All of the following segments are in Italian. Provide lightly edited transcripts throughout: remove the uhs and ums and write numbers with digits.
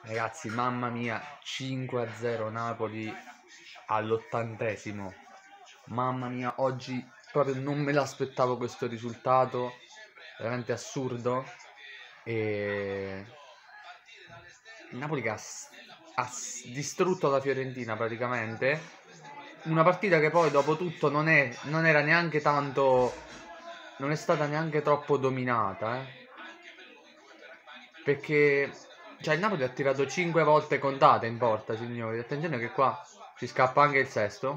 Ragazzi, mamma mia, 5-0 Napoli all'80°. Mamma mia, oggi proprio non me l'aspettavo questo risultato, veramente assurdo. E il Napoli che ha distrutto la Fiorentina praticamente. Una partita che poi dopo tutto non era neanche tanto, non è stata neanche troppo dominata, perché cioè il Napoli ha tirato 5 volte contate in porta, signori. Attenzione che qua ci scappa anche il sesto.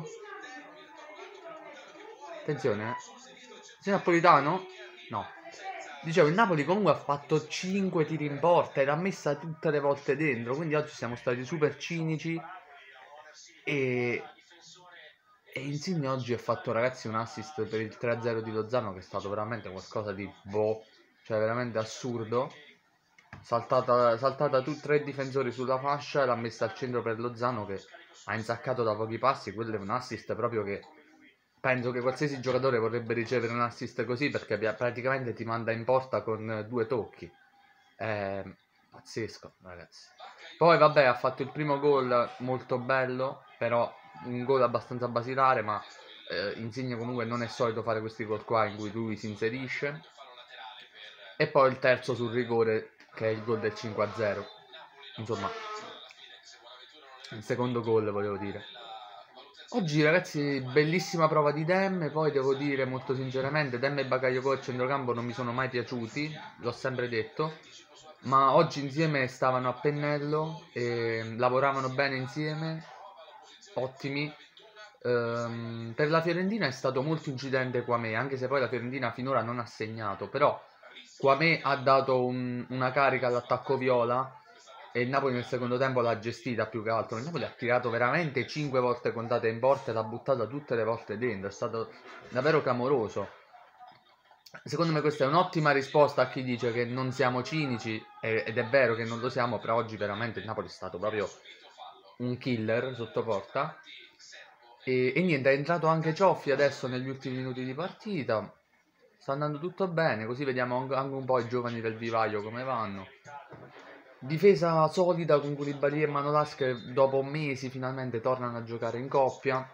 Attenzione, Sei Napolitano? No. Dicevo, il Napoli comunque ha fatto 5 tiri in porta e l'ha messa tutte le volte dentro. Quindi oggi siamo stati super cinici. E Insigne oggi ha fatto, ragazzi, un assist per il 3-0 di Lozano che è stato veramente qualcosa di cioè veramente assurdo. Saltata tre difensori sulla fascia e l'ha messa al centro per Lozano che ha insaccato da pochi passi. Quello è un assist proprio che penso che qualsiasi giocatore vorrebbe ricevere un assist così, perché praticamente ti manda in porta con 2 tocchi. È pazzesco, ragazzi. Poi vabbè, ha fatto il primo gol molto bello, però un gol abbastanza basilare, ma Insigne comunque non è solito fare questi gol qua in cui lui si inserisce. E poi il terzo sul rigore, che è il gol del 5-0. Insomma, il secondo gol volevo dire. Oggi ragazzi, bellissima prova di Dem. Poi devo dire molto sinceramente, Dem e Bakayoko al centrocampo non mi sono mai piaciuti, l'ho sempre detto. Ma oggi insieme stavano a pennello e lavoravano bene insieme, ottimi. Per la Fiorentina è stato molto incidente Quamè, anche se poi la Fiorentina finora non ha segnato, però Quamè ha dato una carica all'attacco viola e il Napoli nel secondo tempo l'ha gestita più che altro. Il Napoli ha tirato veramente 5 volte contate in porta e l'ha buttata tutte le volte dentro, è stato davvero clamoroso. Secondo me questa è un'ottima risposta a chi dice che non siamo cinici, ed è vero che non lo siamo, però oggi veramente il Napoli è stato proprio un killer sotto porta. E niente, è entrato anche Cioffi adesso negli ultimi minuti di partita. Sta andando tutto bene, così vediamo anche un po' i giovani del vivaio come vanno. Difesa solida con Koulibaly e Manolas che dopo mesi finalmente tornano a giocare in coppia.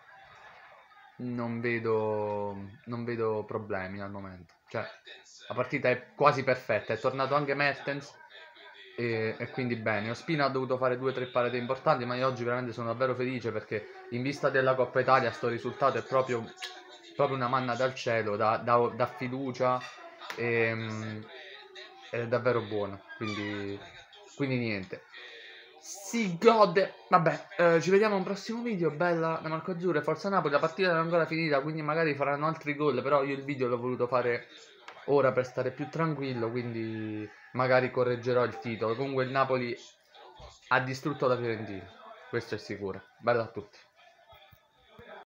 Non vedo problemi al momento. Cioè, la partita è quasi perfetta. È tornato anche Mertens e quindi bene. Ospina ha dovuto fare 2 o 3 parate importanti, ma io oggi veramente sono davvero felice perché in vista della Coppa Italia sto risultato è proprio una manna dal cielo, dà fiducia e, è davvero buono. Quindi niente. Si gode. Vabbè, ci vediamo a un prossimo video. Bella da Marco Azzurro e Forza Napoli. La partita non è ancora finita, quindi magari faranno altri gol. Però io il video l'ho voluto fare ora per stare più tranquillo. Quindi magari correggerò il titolo. Comunque il Napoli ha distrutto la Fiorentina. Questo è sicuro. Bella a tutti.